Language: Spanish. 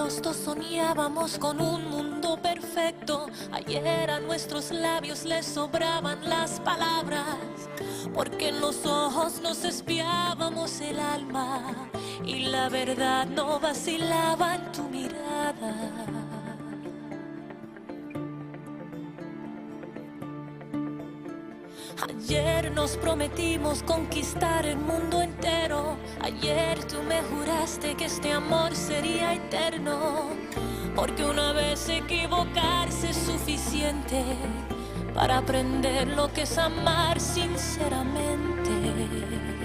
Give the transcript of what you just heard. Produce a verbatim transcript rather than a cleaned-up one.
los dos soñábamos con un mundo perfecto. Ayer a nuestros labios les sobraban las palabras, porque en los ojos nos espiábamos el alma y la verdad no vacilaba en tu mirada. Ayer nos prometimos conquistar el mundo entero. Ayer tú me juraste que este amor sería eterno, porque una vez equivocarse es suficiente para aprender lo que es amar sinceramente.